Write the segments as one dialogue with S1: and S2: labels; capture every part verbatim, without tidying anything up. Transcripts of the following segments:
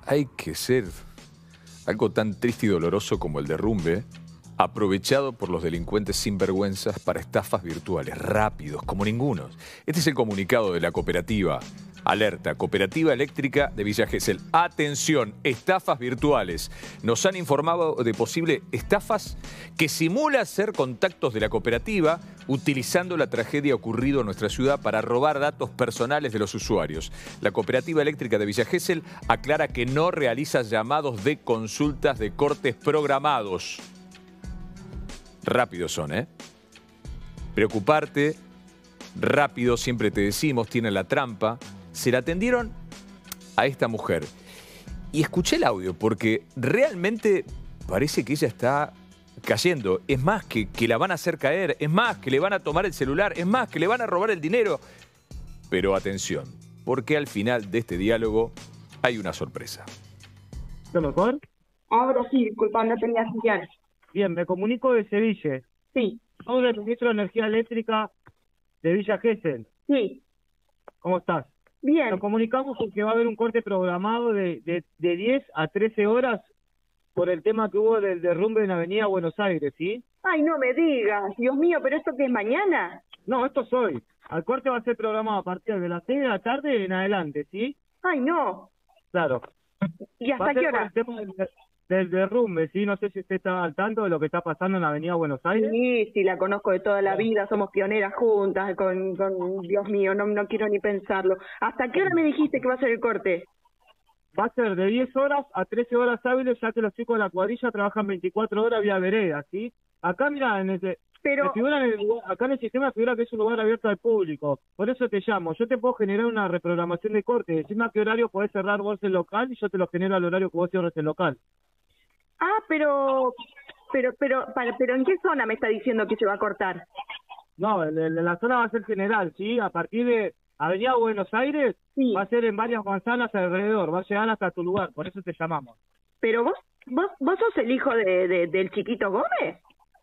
S1: Hay que ser algo tan triste y doloroso como el derrumbe, aprovechado por los delincuentes sinvergüenzas para estafas virtuales, rápidos, como ningunos. Este es el comunicado de la cooperativa. Alerta, Cooperativa Eléctrica de Villa Gesell. Atención, estafas virtuales. Nos han informado de posibles estafas que simulan ser contactos de la cooperativa utilizando la tragedia ocurrida en nuestra ciudad para robar datos personales de los usuarios. La Cooperativa Eléctrica de Villa Gesell aclara que no realiza llamados de consultas de cortes programados. Rápidos son, ¿eh? Preocuparte, rápido, siempre te decimos, tiene la trampa. Se la atendieron a esta mujer. Y escuché el audio porque realmente parece que ella está cayendo. Es más, que, que la van a hacer caer. Es más, que le van a tomar el celular. Es más, que le van a robar el dinero. Pero atención, porque al final de este diálogo hay una sorpresa.
S2: ¿Lo mejor?
S3: Ahora sí, disculpa, no tenía señal.
S2: Bien, me comunico de Sevilla.
S3: Sí,
S2: Soy el ministro de Energía Eléctrica de Villa Gesell.
S3: sí,
S2: ¿Cómo estás?
S3: bien.
S2: Nos comunicamos porque va a haber un corte programado de, de, de diez a trece horas por el tema que hubo del derrumbe en Avenida Buenos Aires, ¿sí?
S3: Ay, no me digas, Dios mío, ¿pero esto qué es mañana?
S2: No, esto es hoy. El corte va a ser programado a partir de las seis de la tarde en adelante, ¿sí?
S3: Ay, no.
S2: Claro.
S3: ¿Y
S2: Va
S3: hasta
S2: a ser
S3: qué
S2: por
S3: hora?
S2: el tema del, del derrumbe, ¿sí? No sé si usted está al tanto de lo que está pasando en Avenida Buenos Aires.
S3: Sí, sí, la conozco de toda la vida, somos pioneras juntas, con, con Dios mío, no, no quiero ni pensarlo. ¿Hasta qué hora me dijiste que va a ser el corte?
S2: Va a ser de diez horas a trece horas hábiles, ya que los chicos de la cuadrilla trabajan veinticuatro horas vía vereda, ¿sí? Acá, mira, en este,
S3: Pero,
S2: me figura en el lugar- acá en el sistema figura que es un lugar abierto al público. Por eso te llamo. Yo te puedo generar una reprogramación de corte. Decime a qué horario podés cerrar vos el local y yo te lo genero al horario que vos cierres el local.
S3: ah, pero, pero, pero, para, pero ¿en qué zona me está diciendo que se va a cortar?
S2: No, el- el- la zona va a ser general, ¿sí? A partir de Avenida Buenos Aires,
S3: Sí.
S2: va a ser en varias manzanas alrededor. Va a llegar hasta tu lugar. Por eso te llamamos.
S3: Pero vos, vos, vos sos el hijo de, de- del chiquito Gómez.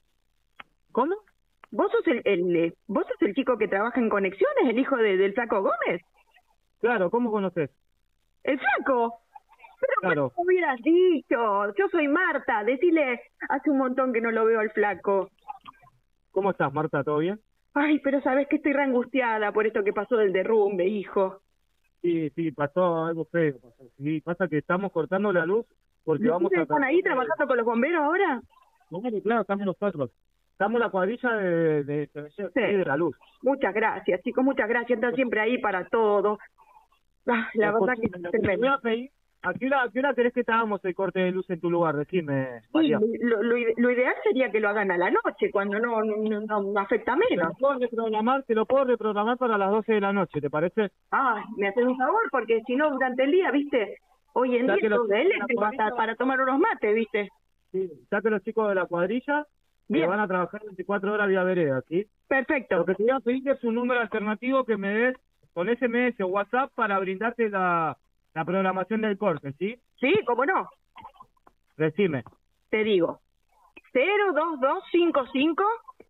S2: ¿Cómo?
S3: ¿Vos sos el, el, eh, vos sos el chico que trabaja en Conexiones, el hijo de, del flaco Gómez?
S2: Claro, ¿cómo conoces?
S3: ¡El flaco! Pero
S2: Claro.
S3: ¿cómo hubieras dicho? Yo soy Marta, decile, hace un montón que no lo veo al flaco.
S2: ¿Cómo estás, Marta? ¿Todo bien?
S3: Ay, pero sabes que estoy re angustiada por esto que pasó del derrumbe, hijo.
S2: Sí, sí, pasó algo feo. Pasó. Sí, pasa que estamos cortando la luz porque
S3: ¿Y
S2: vamos
S3: ustedes
S2: a...
S3: están ahí trabajando con los bomberos ahora?
S2: Claro, claro, estamos nosotros. Estamos la cuadrilla de, de, de,
S3: Sí.
S2: de la luz.
S3: Muchas gracias, chicos, muchas gracias. Están siempre ahí para todo. Ah, la verdad que es
S2: Te voy
S3: tremendo.
S2: a pedir, ¿a qué hora, a qué hora querés que te hagamos el corte de luz en tu lugar? Decime,
S3: Sí,
S2: María.
S3: lo, lo, ide- lo ideal sería que lo hagan a la noche, cuando no, no, no- no afecta
S2: Te
S3: menos.
S2: lo puedo reprogramar, te lo puedo reprogramar para las doce de la noche, ¿te parece?
S3: Ah, me haces un favor, porque si no, durante el día, ¿viste? Hoy en
S2: Ya
S3: día
S2: que los
S3: todo de
S2: chicos de la
S3: eléctrico hasta
S2: cuadrilla-
S3: para tomar unos mates, ¿viste?
S2: Sí, ya que los chicos de la cuadrilla que
S3: Bien.
S2: van a trabajar veinticuatro horas vía vereda, ¿sí?
S3: Perfecto.
S2: Lo que te voy a pedir es un número alternativo que me des con S M S o WhatsApp para brindarte la, la programación del corte, ¿sí?
S3: Sí, cómo no.
S2: Decime.
S3: Te digo. cero dos dos cinco cinco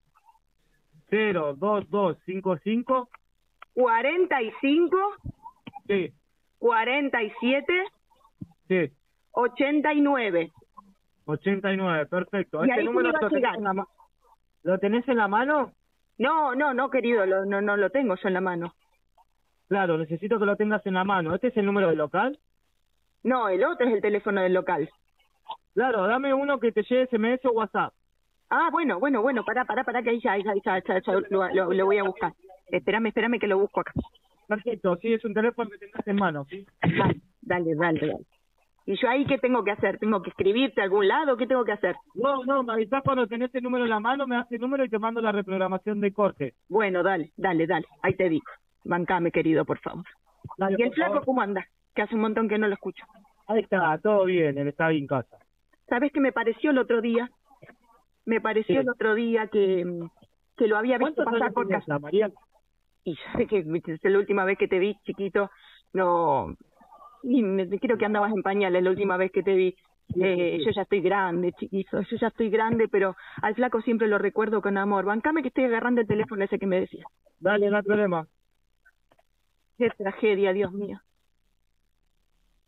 S2: cero dos dos cinco cinco
S3: cuarenta y cinco
S2: Sí,
S3: cuarenta y siete
S2: sí,
S3: ochenta y nueve.
S2: ochenta y nueve, perfecto.
S3: Y
S2: ¿Este
S3: ahí
S2: número
S3: se me va a
S2: lo tenés,
S3: llegar.
S2: en la ma- lo tenés en la mano?
S3: No, no, no, querido, lo, no, no lo tengo yo en la mano.
S2: Claro, necesito que lo tengas en la mano. ¿Este es el número del local?
S3: No, el otro es el teléfono del local.
S2: Claro, dame uno que te llegue S M S o WhatsApp.
S3: Ah, bueno, bueno, bueno, pará, pará, pará, que ahí ya, ahí ya, ahí ya, ya, ya lo, lo- lo voy a buscar. Espérame, espérame que lo busco acá.
S2: Perfecto, sí, es un teléfono que tengas en mano, ¿sí?
S3: Dale, dale, dale, dale. ¿Y yo ahí qué tengo que hacer? ¿Tengo que escribirte a algún lado? ¿Qué tengo que hacer?
S2: No, no, me avisás cuando tenés el número en la mano, me das el número y te mando la reprogramación de corte.
S3: Bueno, dale, dale, dale, ahí te digo. Bancame, querido, por favor.
S2: Dale,
S3: ¿Y el
S2: por
S3: flaco
S2: favor.
S3: cómo anda? Que hace un montón que no lo escucho.
S2: Ahí está, todo bien, él está bien en casa.
S3: ¿Sabes qué me pareció el otro día? Me pareció
S2: Sí.
S3: el otro día que, mm, que lo había visto
S2: ¿Cuántos
S3: pasar
S2: años
S3: por
S2: tenés,
S3: casa.
S2: la María?
S3: Y yo sé que desde la última vez que te vi, chiquito, no... Y me- creo que andabas en pañales la última vez que te vi.
S2: Sí,
S3: Eh,
S2: sí, sí.
S3: Yo ya estoy grande, chiquito, yo ya estoy grande, pero al flaco siempre lo recuerdo con amor. Bancame que estoy agarrando el teléfono ese que me decías.
S2: Dale, no hay problema.
S3: Qué tragedia, Dios mío.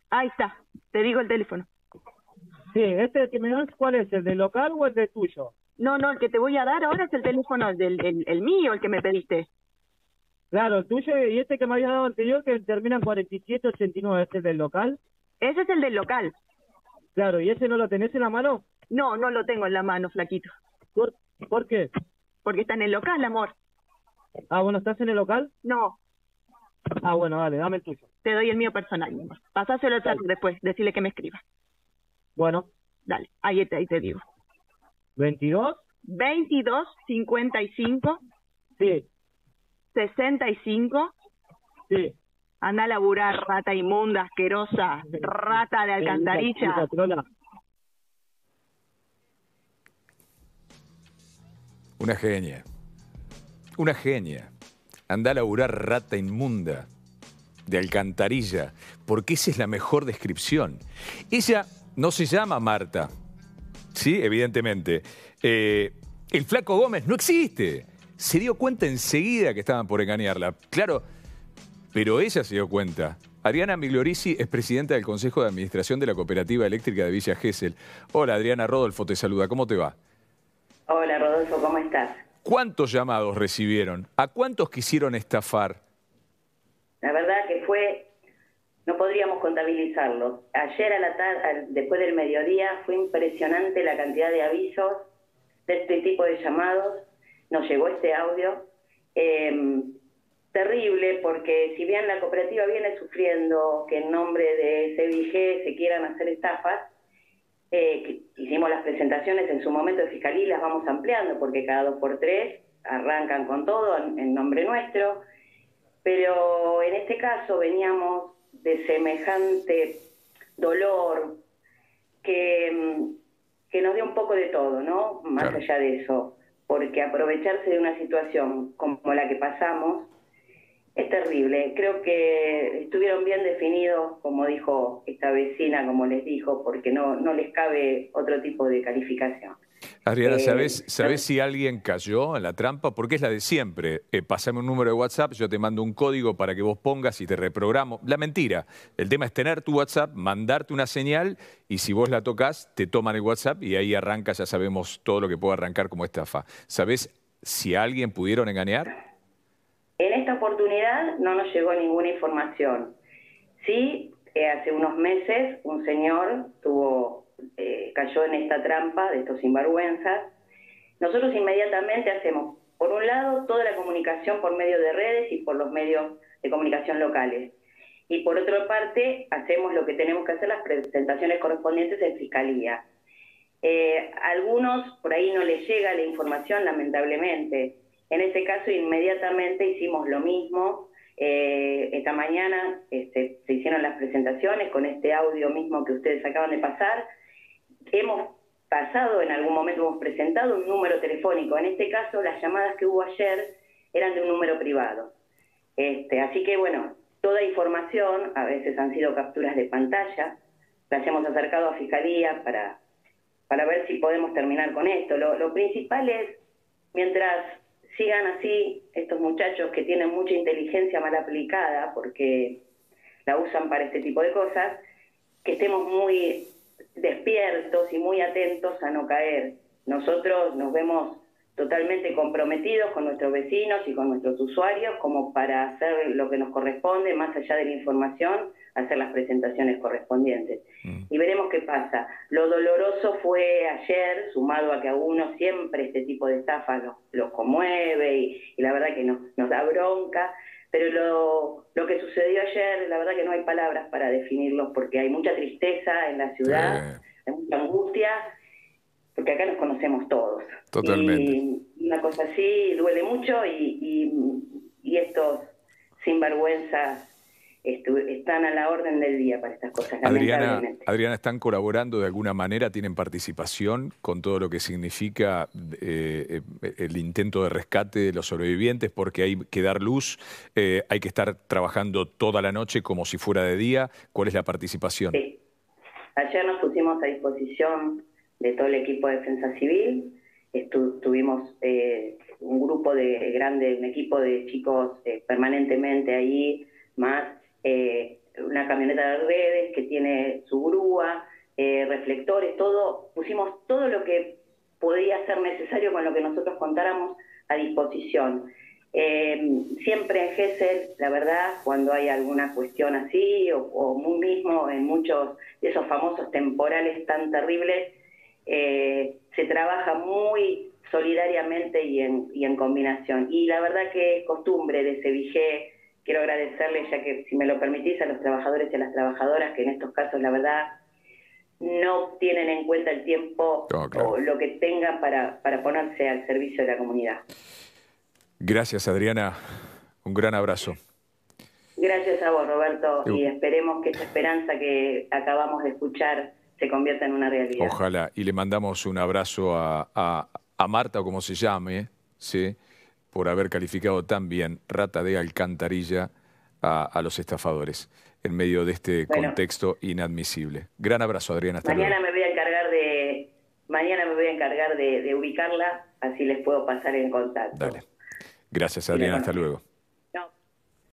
S3: Ahí está, te digo el teléfono.
S2: Sí, este que me das, ¿cuál es? ¿El del local o el de tuyo?
S3: No, no, el que te voy a dar ahora es el teléfono del el, el mío, el que me pediste.
S2: Claro, el tuyo y este que me había dado anterior que termina en cuarenta y siete ochenta y nueve, ¿este es del local?
S3: Ese es el del local.
S2: Claro, ¿y ese no lo tenés en la mano?
S3: No, no lo tengo en la mano, flaquito.
S2: ¿Por, ¿por qué?
S3: Porque está en el local, amor.
S2: Ah, bueno, ¿estás en el local?
S3: No,
S2: Ah, bueno, dale, dame el tuyo.
S3: te doy el mío personal, mi amor. Pasáselo al chat después, decirle que me escriba.
S2: Bueno,
S3: Dale, ahí te, ahí te digo.
S2: veintidós,
S3: veintidós, cincuenta y cinco,
S2: sí,
S3: sesenta y cinco.
S2: sí.
S3: Anda a laburar, rata inmunda, asquerosa, rata de alcantarilla.
S1: Una genia. Una genia. Anda a laburar, rata inmunda de alcantarilla, porque esa es la mejor descripción. Ella no se llama Marta, ¿sí? Evidentemente. Eh, el Flaco Gómez no existe. Se dio cuenta enseguida que estaban por engañarla. Claro, pero ella se dio cuenta. Adriana Migliorisi es presidenta del Consejo de Administración de la Cooperativa Eléctrica de Villa Gesell. Hola, Adriana, Rodolfo te saluda. ¿Cómo te va?
S4: Hola, Rodolfo, ¿cómo estás?
S1: ¿Cuántos llamados recibieron? ¿A cuántos quisieron estafar?
S4: La verdad que fue, no podríamos contabilizarlo. Ayer a la tarde, después del mediodía, fue impresionante la cantidad de avisos de este tipo de llamados. Nos llegó este audio. Eh, terrible, porque si bien la cooperativa viene sufriendo que en nombre de C B G se quieran hacer estafas, eh, que hicimos las presentaciones en su momento de fiscalía y las vamos ampliando, porque cada dos por tres arrancan con todo en, en nombre nuestro, pero en este caso veníamos de semejante dolor que, que nos dio un poco de todo, ¿no? Más
S1: Claro.
S4: allá de eso, porque aprovecharse de una situación como la que pasamos es terrible. Creo que estuvieron bien definidos, como dijo esta vecina, como les dijo, porque no, no les cabe otro tipo de calificación.
S1: Adriana,
S4: Eh,
S1: ¿sabés, ¿sabés
S4: no-
S1: si alguien cayó en la trampa? Porque es la de siempre. Eh, pasame un número de WhatsApp, yo te mando un código para que vos pongas y te reprogramo. La mentira. El tema es tener tu WhatsApp, mandarte una señal y si vos la tocas, te toman el WhatsApp y ahí arranca, ya sabemos todo lo que puede arrancar como estafa. ¿Sabés si a alguien pudieron engañar?
S4: En esta oportunidad no nos llegó ninguna información. Sí, eh, hace unos meses un señor tuvo, eh, cayó en esta trampa de estos sinvergüenzas. Nosotros inmediatamente hacemos, por un lado, toda la comunicación por medio de redes y por los medios de comunicación locales. Y por otra parte, hacemos lo que tenemos que hacer, las presentaciones correspondientes en Fiscalía. Eh, a algunos por ahí no les llega la información, lamentablemente. En este caso, inmediatamente hicimos lo mismo. Eh, esta mañana este, se hicieron las presentaciones con este audio mismo que ustedes acaban de pasar. Hemos pasado, en algún momento hemos presentado un número telefónico. En este caso, las llamadas que hubo ayer eran de un número privado. Este, así que, bueno, toda información, a veces han sido capturas de pantalla, las hemos acercado a Fiscalía para, para ver si podemos terminar con esto. Lo, lo principal es, mientras sigan así estos muchachos que tienen mucha inteligencia mal aplicada, porque la usan para este tipo de cosas, que estemos muy despiertos y muy atentos a no caer. Nosotros nos vemos totalmente comprometidos con nuestros vecinos y con nuestros usuarios como para hacer lo que nos corresponde, más allá de la información, hacer las presentaciones correspondientes. Mm. Y veremos qué pasa. Lo doloroso fue ayer, sumado a que a uno siempre este tipo de estafas los, los conmueve y, y la verdad que nos, nos da bronca, pero lo, lo que sucedió ayer, la verdad que no hay palabras para definirlo, porque hay mucha tristeza en la ciudad, sí. Hay mucha angustia, porque acá nos conocemos todos.
S1: Totalmente.
S4: Y una cosa así duele mucho y, y, y estos sinvergüenzas están a la orden del día para estas cosas,
S1: Adriana,
S4: lamentablemente.
S1: Adriana, ¿están colaborando de alguna manera? ¿Tienen participación con todo lo que significa eh, el intento de rescate de los sobrevivientes? Porque hay que dar luz, eh, hay que estar trabajando toda la noche como si fuera de día. ¿Cuál es la participación?
S4: Sí. Ayer nos pusimos a disposición de todo el equipo de Defensa Civil. Estu tuvimos eh, un grupo de grande, un equipo de chicos eh, permanentemente ahí, más eh, una camioneta de redes que tiene su grúa, eh, reflectores, todo, pusimos todo lo que podía ser necesario con lo que nosotros contáramos a disposición. Eh, siempre en Gesell, la verdad, cuando hay alguna cuestión así, o, o muy mismo en muchos de esos famosos temporales tan terribles, eh, se trabaja muy solidariamente y en, y en combinación. Y la verdad que es costumbre de Sevillé. Quiero agradecerle, ya que si me lo permitís, a los trabajadores y a las trabajadoras que en estos casos, la verdad, no tienen en cuenta el tiempo oh, claro. o lo que tengan para, para ponerse al servicio de la comunidad.
S1: Gracias, Adriana. Un gran abrazo.
S4: Gracias a vos, Roberto, y esperemos que esta esperanza que acabamos de escuchar se convierta en una realidad.
S1: Ojalá. Y le mandamos un abrazo a, a, a Marta, o como se llame, ¿sí?, por haber calificado tan bien rata de alcantarilla a, a los estafadores en medio de este bueno, contexto inadmisible. Gran abrazo, Adriana. Hasta
S4: mañana
S1: luego.
S4: me voy a encargar de mañana me voy a encargar de, de ubicarla, así les puedo pasar en contacto.
S1: Dale. Gracias, Adriana. Hasta luego.